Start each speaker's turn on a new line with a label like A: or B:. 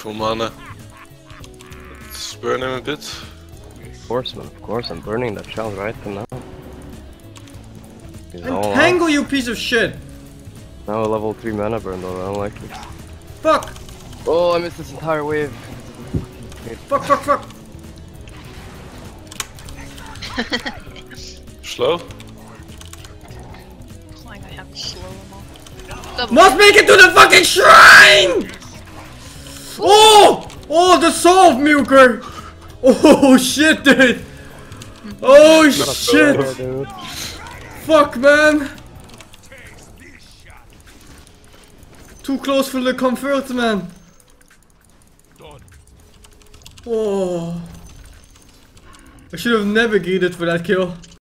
A: full mana. Let's burn him a bit.
B: Of course, man, of course, I'm burning that child right now. He's all
C: Untangle, you piece of shit!
B: now a level 3 mana burn though, I don't like it.
C: Fuck!
B: Oh, I missed this entire wave.
C: Fuck, fuck, fuck!
A: Slow?
D: Like I have to slow them all.
C: Must make it to the fucking shrine! Oh! Oh, the soul milker! Oh shit, dude! Oh shit! Fuck, man! Too close for the comfort, man. Oh. I should have navigated for that kill.